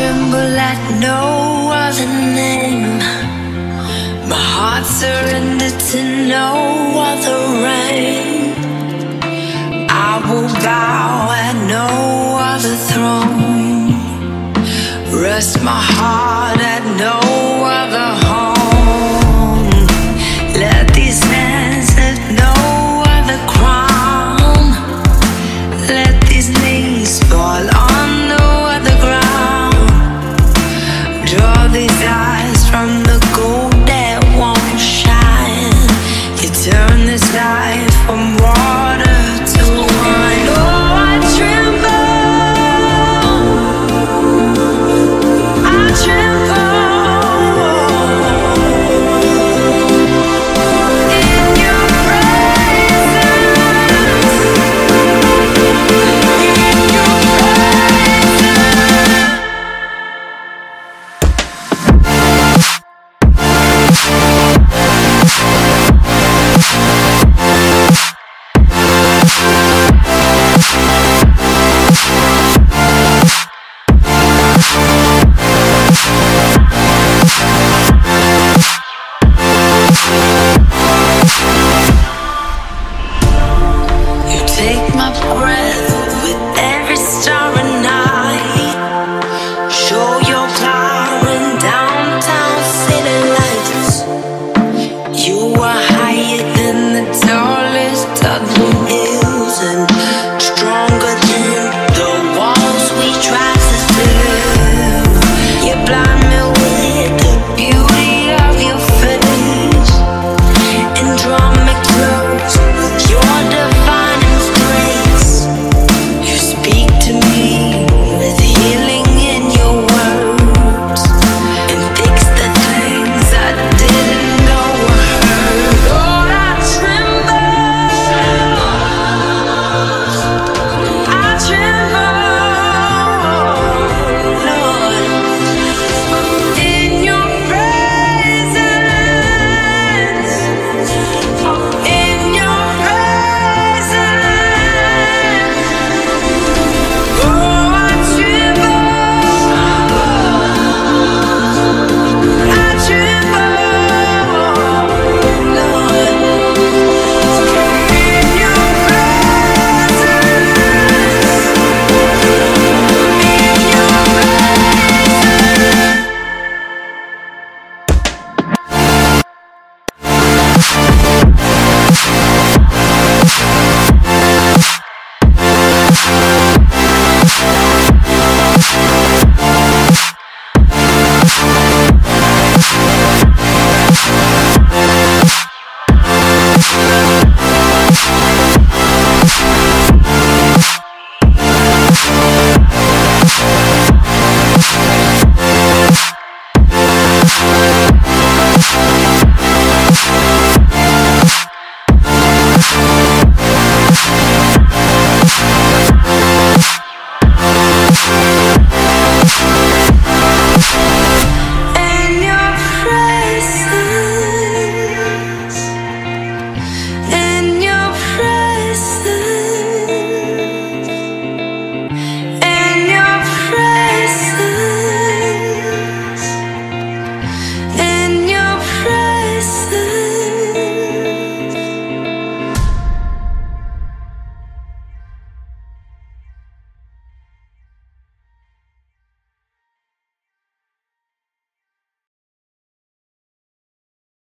tremble at no other name. My heart surrendered to no other reign. I will bow at no other throne. Rest my heart at no other home. Let these hands have no other crown. Let these knees fall on no other ground. Draw these eyes from the gold that won't shine. You turn this life from war